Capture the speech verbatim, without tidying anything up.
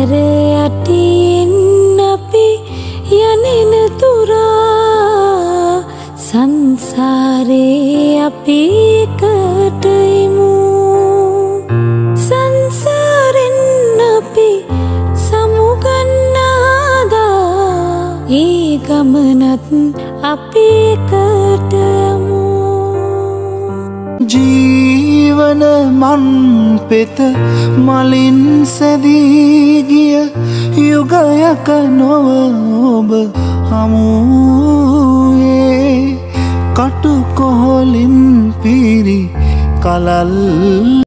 හැර යටින් අපි යනෙන තුරා සංසාරේ අපි එකට ඉමු. සංසාරෙන් අපි සමුගන්නාදා ඒ ගමනත් අපි එකට යමු. ජීවන මන් පෙත මලින් සැදී ගිය යුගයක නොව ඔබ හමුවේ කටු කොහොලින් පිරි කලල්